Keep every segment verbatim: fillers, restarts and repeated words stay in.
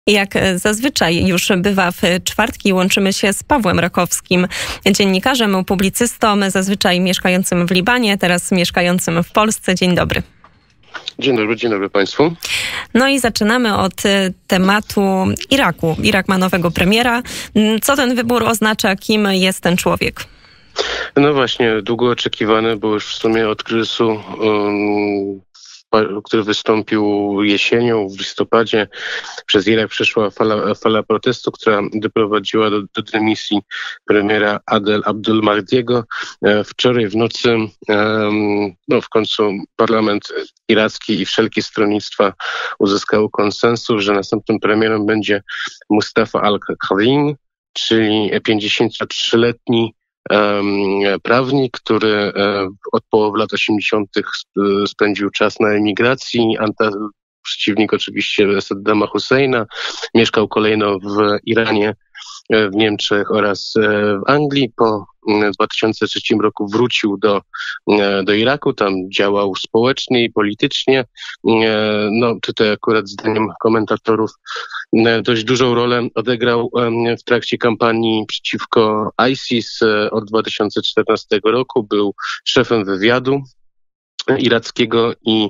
Jak zazwyczaj już bywa w czwartki, łączymy się z Pawłem Rakowskim, dziennikarzem, publicystą, zazwyczaj mieszkającym w Libanie, teraz mieszkającym w Polsce. Dzień dobry. Dzień dobry, dzień dobry Państwu. No i zaczynamy od tematu Iraku. Irak ma nowego premiera. Co ten wybór oznacza? Kim jest ten człowiek? No właśnie, długo oczekiwany, bo już w sumie od kryzysu, um, który wystąpił jesienią, w listopadzie, przez Irak przeszła fala, fala protestu, która doprowadziła do, do dymisji premiera Adel Abdul Mahdiego. Wczoraj w nocy um, no w końcu parlament iracki i wszelkie stronnictwa uzyskały konsensus, że następnym premierem będzie Mustafa al-Kadhim, czyli pięćdziesięciotrzyletni prawnik, który od połowy lat osiemdziesiątych spędził czas na emigracji, przeciwnik oczywiście Saddama Husseina, mieszkał kolejno w Iranie, w Niemczech oraz w Anglii. Po dwa tysiące trzecim roku wrócił do, do Iraku, tam działał społecznie i politycznie. No tutaj akurat zdaniem komentatorów dość dużą rolę odegrał w trakcie kampanii przeciwko ISIS od dwa tysiące czternastego roku. Był szefem wywiadu irackiego i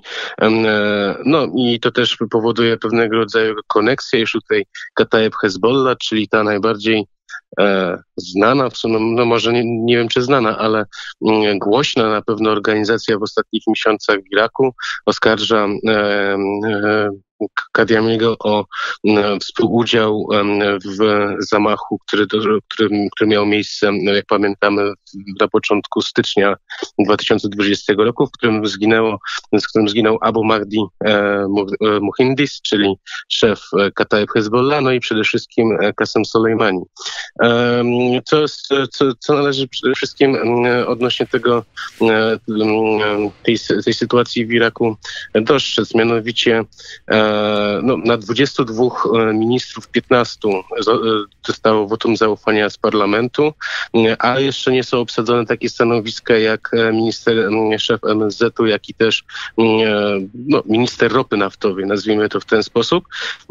no i to też powoduje pewnego rodzaju koneksję. Już tutaj Kataeb Hezbollah, czyli ta najbardziej e, znana, w sumie, no może nie, nie wiem czy znana, ale mm, głośna na pewno organizacja w ostatnich miesiącach w Iraku oskarża e, e, Kadhimiego o e, współudział e, w zamachu, który, do, który, który miał miejsce, jak pamiętamy, na początku stycznia dwa tysiące dwudziestego roku, w którym zginęło, z którym zginął Abu Mahdi e, Muhandis, czyli szef Kataeb Hezbollah, no i przede wszystkim Qasem Soleimani. E, co, co, co należy przede wszystkim odnośnie tego, e, tej, tej sytuacji w Iraku dostrzec, mianowicie e, no, na dwudziestu dwóch ministrów piętnastu dostało wotum zaufania z parlamentu, a jeszcze nie są obsadzone takie stanowiska jak minister, szef M S Z-u, jak i też no, minister ropy naftowej, nazwijmy to w ten sposób.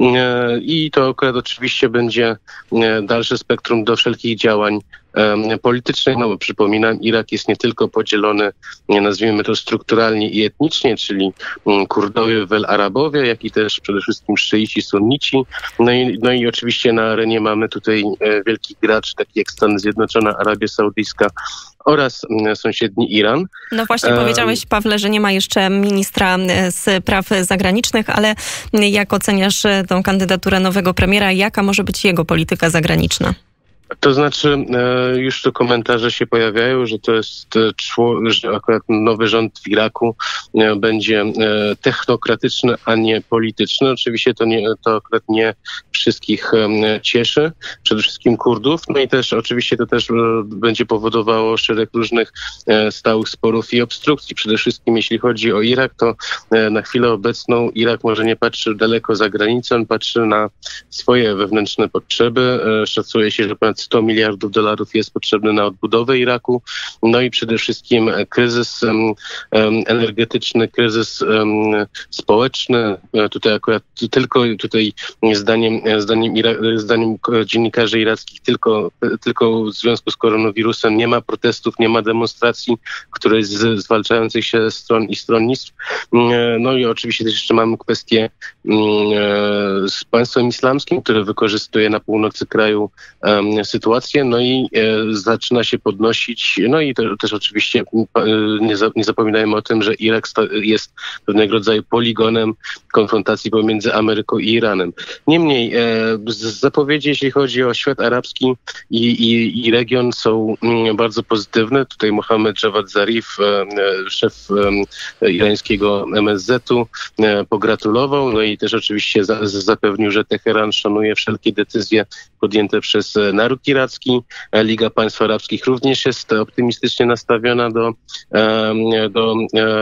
I to akurat oczywiście będzie dalsze spektrum do wszelkich działań politycznych, no bo przypominam, Irak jest nie tylko podzielony, nazwijmy to strukturalnie i etnicznie, czyli Kurdowie, wel Arabowie, jak i też przede wszystkim szyici, sunnici. No i, no i oczywiście na arenie mamy tutaj wielki gracz, taki jak Stany Zjednoczone, Arabia Saudyjska oraz sąsiedni Iran. No właśnie powiedziałeś, Pawle, że nie ma jeszcze ministra spraw zagranicznych, ale jak oceniasz tą kandydaturę nowego premiera? Jaka może być jego polityka zagraniczna? To znaczy, już tu komentarze się pojawiają, że to jest, że akurat nowy rząd w Iraku będzie technokratyczny, a nie polityczny. Oczywiście to, nie, to akurat nie wszystkich cieszy, przede wszystkim Kurdów. No i też oczywiście to też będzie powodowało szereg różnych stałych sporów i obstrukcji. Przede wszystkim jeśli chodzi o Irak, to na chwilę obecną Irak może nie patrzy daleko za granicę, on patrzy na swoje wewnętrzne potrzeby. Szacuje się, że ponad sto miliardów dolarów jest potrzebny na odbudowę Iraku. No i przede wszystkim kryzys um, energetyczny, kryzys um, społeczny. Tutaj akurat tylko tutaj zdaniem, zdaniem, Ira, zdaniem dziennikarzy irackich tylko, tylko w związku z koronawirusem nie ma protestów, nie ma demonstracji, które z zwalczających się stron i stronnictw. No i oczywiście też jeszcze mamy kwestię um, z państwem islamskim, które wykorzystuje na północy kraju um, sytuację, no i e, zaczyna się podnosić, no i te, też oczywiście e, nie, za, nie zapominajmy o tym, że Irak sta, jest pewnego rodzaju poligonem konfrontacji pomiędzy Ameryką i Iranem. Niemniej e, z zapowiedzi, jeśli chodzi o świat arabski i, i, i region, są mm, bardzo pozytywne. Tutaj Mohammed Javad Zarif, e, szef e, irańskiego M S Z-u, e, pogratulował, no i też oczywiście za, zapewnił, że Teheran szanuje wszelkie decyzje podjęte przez naród iracki. Liga Państw Arabskich również jest optymistycznie nastawiona do, do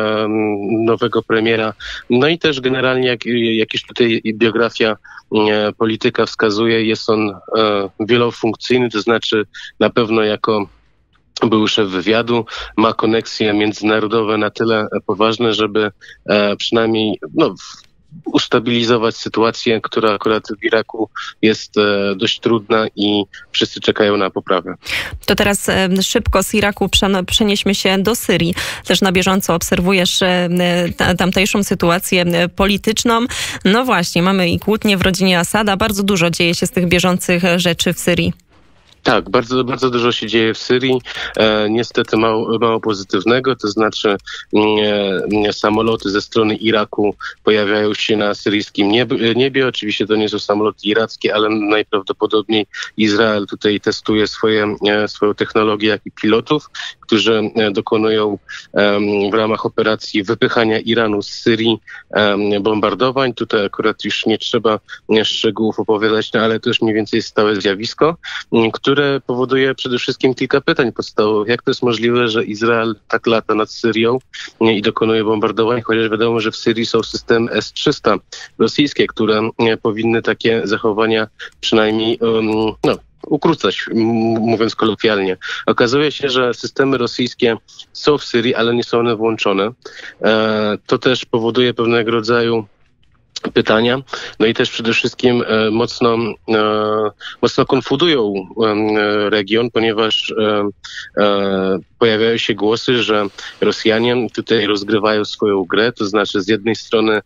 nowego premiera. No i też generalnie, jak, jak już tutaj biografia polityka wskazuje, jest on wielofunkcyjny, to znaczy na pewno jako był szef wywiadu, ma koneksje międzynarodowe na tyle poważne, żeby przynajmniej no, ustabilizować sytuację, która akurat w Iraku jest dość trudna i wszyscy czekają na poprawę. To teraz szybko z Iraku przenieśmy się do Syrii. Też na bieżąco obserwujesz tamtejszą sytuację polityczną. No właśnie, mamy i kłótnie w rodzinie Asada. Bardzo dużo dzieje się z tych bieżących rzeczy w Syrii. Tak, bardzo, bardzo dużo się dzieje w Syrii. E, niestety mało, mało pozytywnego, to znaczy e, samoloty ze strony Iraku pojawiają się na syryjskim niebie. niebie. Oczywiście to nie są samoloty irackie, ale najprawdopodobniej Izrael tutaj testuje swoje, e, swoją technologię, jak i pilotów, którzy e, dokonują e, w ramach operacji wypychania Iranu z Syrii e, bombardowań. Tutaj akurat już nie trzeba szczegółów opowiadać, no, ale to już mniej więcej jest stałe zjawisko, które powoduje przede wszystkim kilka pytań podstawowych. Jak to jest możliwe, że Izrael tak lata nad Syrią i dokonuje bombardowań, chociaż wiadomo, że w Syrii są systemy S trzysta rosyjskie, które powinny takie zachowania przynajmniej no, ukrócać, mówiąc kolokwialnie. Okazuje się, że systemy rosyjskie są w Syrii, ale nie są one włączone. To też powoduje pewnego rodzaju pytania. No i też przede wszystkim e, mocno, e, mocno konfudują e, region, ponieważ e, e, pojawiają się głosy, że Rosjanie tutaj rozgrywają swoją grę, to znaczy z jednej strony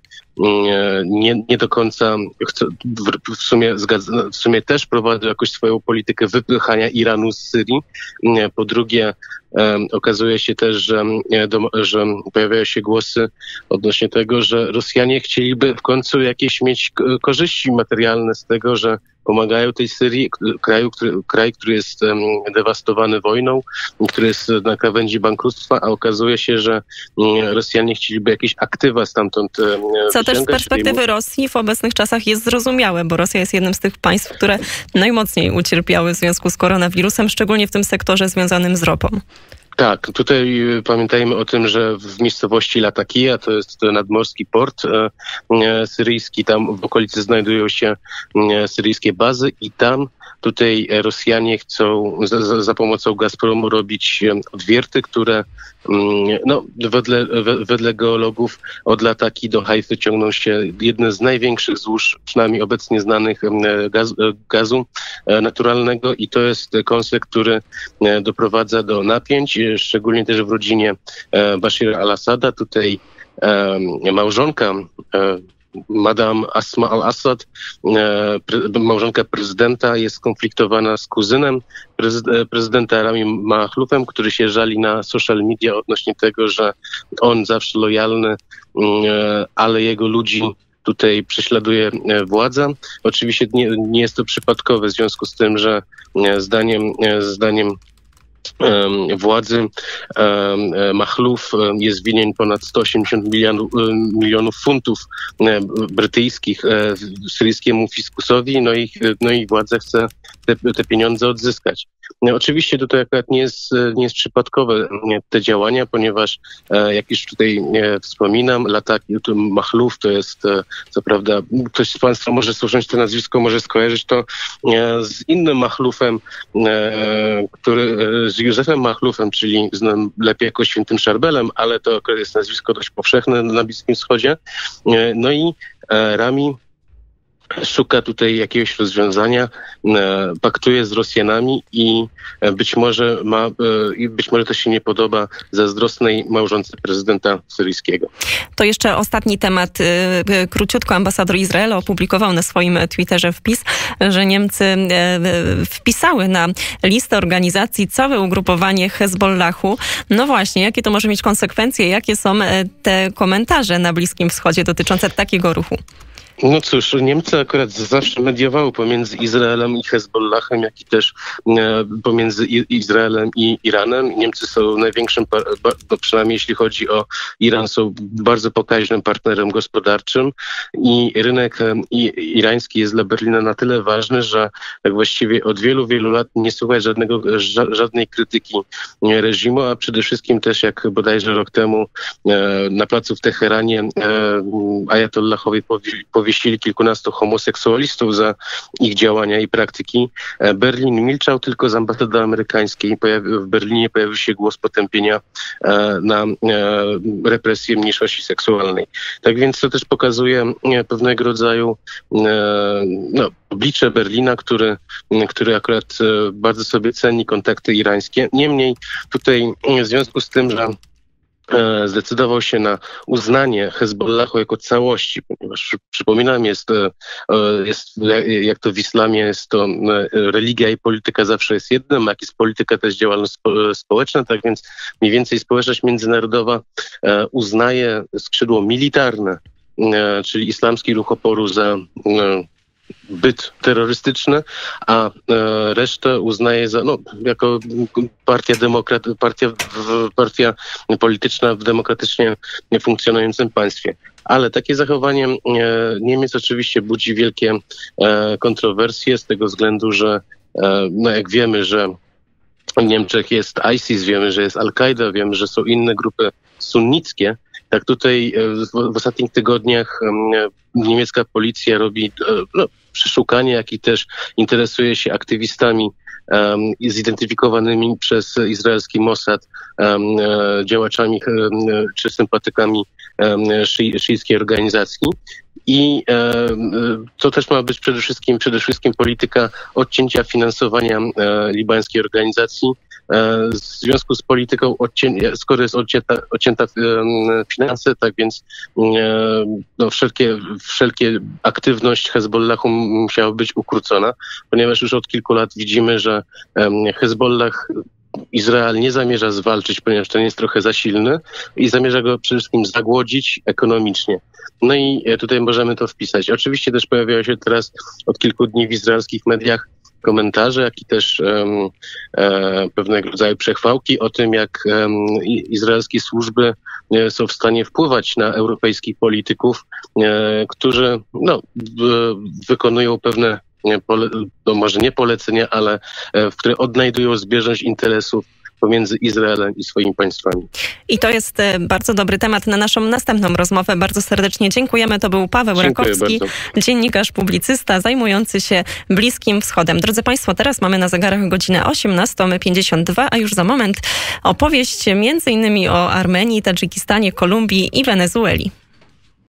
nie, nie do końca chcą, w, w, sumie zgadza, w sumie też prowadzą jakąś swoją politykę wypychania Iranu z Syrii. Po drugie, e, okazuje się też, że, do, że pojawiają się głosy odnośnie tego, że Rosjanie chcieliby w końcu jakieś mieć korzyści materialne z tego, że pomagają tej Syrii, kraju, który, kraj, który jest um, dewastowany wojną, który jest na krawędzi bankructwa, a okazuje się, że um, Rosjanie chcieliby jakieś aktywa stamtąd um, Co też z perspektywy Rosji w obecnych czasach jest zrozumiałe, bo Rosja jest jednym z tych państw, które najmocniej ucierpiały w związku z koronawirusem, szczególnie w tym sektorze związanym z ropą. Tak, tutaj pamiętajmy o tym, że w miejscowości Latakia, to jest nadmorski port e, syryjski, tam w okolicy znajdują się e, syryjskie bazy i tam tutaj Rosjanie chcą za, za pomocą Gazpromu robić odwierty, które no, wedle, wedle geologów od Lataki do Hajfy ciągną się jedne z największych złóż, przynajmniej obecnie znanych, gaz, gazu naturalnego i to jest kąsek, który doprowadza do napięć, szczególnie też w rodzinie Bashira al-Assada. Tutaj małżonka Madame Asma al-Assad, małżonka prezydenta, jest skonfliktowana z kuzynem prezydenta Rami Mahlufem, który się żali na social media odnośnie tego, że on zawsze lojalny, ale jego ludzi tutaj prześladuje władza. Oczywiście nie, nie jest to przypadkowe w związku z tym, że zdaniem, zdaniem władzy Mahluf jest winien ponad sto osiemdziesiąt milionów, milionów funtów brytyjskich syryjskiemu fiskusowi, no i, no i władza chce te, te pieniądze odzyskać. Oczywiście tutaj akurat nie jest, nie jest przypadkowe te działania, ponieważ jak już tutaj wspominam, Lataki, Mahluf to jest, co prawda, ktoś z Państwa może słyszeć to nazwisko, może skojarzyć to z innym Mahlufem, który, z Józefem Mahlufem, czyli znam lepiej jako Świętym Szarbelem, ale to akurat jest nazwisko dość powszechne na Bliskim Wschodzie. No i Rami szuka tutaj jakiegoś rozwiązania, paktuje z Rosjanami i być może ma, i być może to się nie podoba zazdrosnej małżonce prezydenta syryjskiego. To jeszcze ostatni temat. Króciutko ambasador Izraela opublikował na swoim Twitterze wpis, że Niemcy wpisały na listę organizacji całe ugrupowanie Hezbollahu. No właśnie, jakie to może mieć konsekwencje? Jakie są te komentarze na Bliskim Wschodzie dotyczące takiego ruchu? No cóż, Niemcy akurat zawsze mediowały pomiędzy Izraelem i Hezbollahem, jak i też e, pomiędzy I- Izraelem i Iranem. Niemcy są największym, par- ba- no przynajmniej jeśli chodzi o Iran, są bardzo pokaźnym partnerem gospodarczym i rynek e, i, irański jest dla Berlina na tyle ważny, że tak właściwie od wielu, wielu lat nie słychać żadnego, ża- żadnej krytyki reżimu, a przede wszystkim też jak bodajże rok temu e, na placu w Teheranie e, Ajatollahowie powie- powiedzieli, powiesili kilkunastu homoseksualistów za ich działania i praktyki. Berlin milczał, tylko z ambasady amerykańskiej w Berlinie pojawił się głos potępienia na represję mniejszości seksualnej. Tak więc to też pokazuje pewnego rodzaju no, oblicze Berlina, który, który akurat bardzo sobie ceni kontakty irańskie. Niemniej tutaj w związku z tym, że zdecydował się na uznanie Hezbollahu jako całości, ponieważ przypominam, jest, jest, jak to w islamie jest to religia i polityka zawsze jest jednym, jak jest polityka też działalność społeczna, tak więc mniej więcej społeczność międzynarodowa uznaje skrzydło militarne, czyli islamski ruch oporu za byt terrorystyczny, a e, resztę uznaje za, no, jako partia, demokrat, partia, partia polityczna w demokratycznie funkcjonującym państwie. Ale takie zachowanie e, Niemiec oczywiście budzi wielkie e, kontrowersje z tego względu, że e, no, jak wiemy, że w Niemczech jest ISIS, wiemy, że jest Al-Kaida, wiemy, że są inne grupy sunnickie. Tak tutaj w, w ostatnich tygodniach e, niemiecka policja robi no, przeszukanie, jak i też interesuje się aktywistami um, zidentyfikowanymi przez izraelski Mossad, um, działaczami um, czy sympatykami um, szy, szyickiej organizacji. I e, to też ma być przede wszystkim, przede wszystkim polityka odcięcia finansowania e, libańskiej organizacji. E, w związku z polityką, odcię- skoro jest odcięta, odcięta e, finanse, tak więc e, no, wszelkie, wszelkie aktywność Hezbollahu musiała być ukrócona, ponieważ już od kilku lat widzimy, że e, Hezbollah Izrael nie zamierza zwalczyć, ponieważ ten jest trochę za silny i zamierza go przede wszystkim zagłodzić ekonomicznie. No i tutaj możemy to wpisać. Oczywiście też pojawiają się teraz od kilku dni w izraelskich mediach komentarze, jak i też um, e, pewnego rodzaju przechwałki o tym, jak um, izraelskie służby e, są w stanie wpływać na europejskich polityków, e, którzy no, w, wykonują pewne Nie, pole, no może nie polecenia, ale e, w które odnajdują zbieżność interesów pomiędzy Izraelem i swoimi państwami. I to jest bardzo dobry temat na naszą następną rozmowę. Bardzo serdecznie dziękujemy. To był Paweł Dziękuję Rakowski, bardzo. dziennikarz, publicysta zajmujący się Bliskim Wschodem. Drodzy Państwo, teraz mamy na zegarach godzinę osiemnastą pięćdziesiąt dwa, a już za moment opowieść między innymi o Armenii, Tadżykistanie, Kolumbii i Wenezueli.